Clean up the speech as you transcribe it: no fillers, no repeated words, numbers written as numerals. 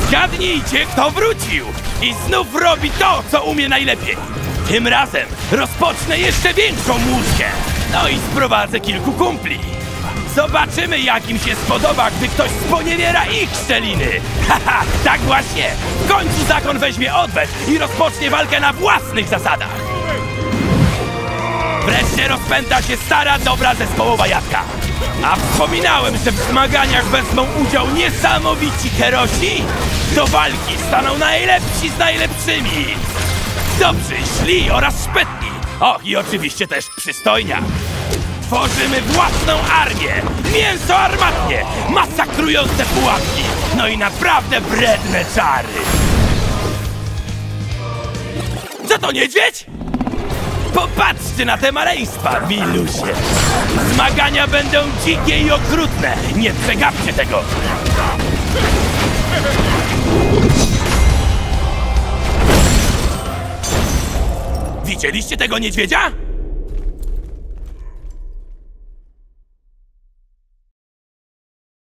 Zgadnijcie, kto wrócił i znów robi to, co umie najlepiej. Tym razem rozpocznę jeszcze większą łódkę. No i sprowadzę kilku kumpli. Zobaczymy, jak im się spodoba, gdy ktoś sponiewiera ich szczeliny. Haha, tak właśnie. W końcu zakon weźmie odwet i rozpocznie walkę na własnych zasadach. Wreszcie rozpęta się stara, dobra zespołowa jadka. A wspominałem, że w zmaganiach wezmą udział niesamowici herosi. Do walki staną najlepsi z najlepszymi. Dobrzy, źli oraz szpetni. Och, i oczywiście też przystojnia. Tworzymy własną armię, mięso armatnie, masakrujące pułapki, no i naprawdę wredne czary. Co to, niedźwiedź? Popatrzcie na te maleństwa, milusie. Zmagania będą dzikie i okrutne, nie przegapcie tego. Widzieliście tego niedźwiedzia?